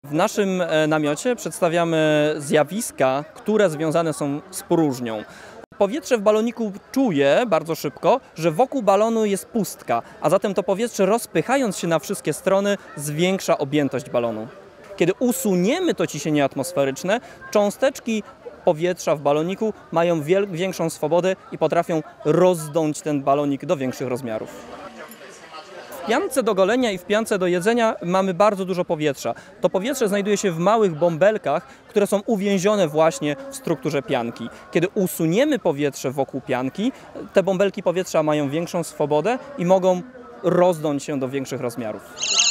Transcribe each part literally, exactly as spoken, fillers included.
W naszym namiocie przedstawiamy zjawiska, które związane są z próżnią. Powietrze w baloniku czuje bardzo szybko, że wokół balonu jest pustka, a zatem to powietrze, rozpychając się na wszystkie strony, zwiększa objętość balonu. Kiedy usuniemy to ciśnienie atmosferyczne, cząsteczki powietrza w baloniku mają większą swobodę i potrafią rozdąć ten balonik do większych rozmiarów. W piance do golenia i w piance do jedzenia mamy bardzo dużo powietrza. To powietrze znajduje się w małych bąbelkach, które są uwięzione właśnie w strukturze pianki. Kiedy usuniemy powietrze wokół pianki, te bąbelki powietrza mają większą swobodę i mogą rozdąć się do większych rozmiarów.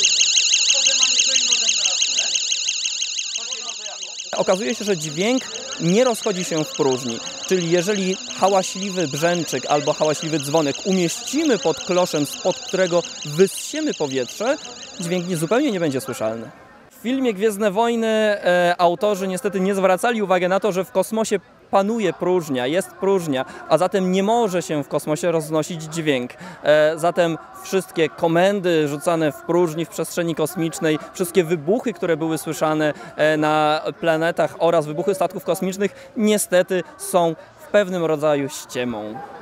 Okazuje się, że dźwięk nie rozchodzi się w próżni, czyli jeżeli hałaśliwy brzęczyk albo hałaśliwy dzwonek umieścimy pod kloszem, spod którego wyssiemy powietrze, dźwięk nie, zupełnie nie będzie słyszalny. W filmie Gwiezdne Wojny e, autorzy niestety nie zwracali uwagi na to, że w kosmosie panuje próżnia, jest próżnia, a zatem nie może się w kosmosie roznosić dźwięk. E, zatem wszystkie komendy rzucane w próżni, w przestrzeni kosmicznej, wszystkie wybuchy, które były słyszane e, na planetach oraz wybuchy statków kosmicznych, niestety są w pewnym rodzaju ściemą.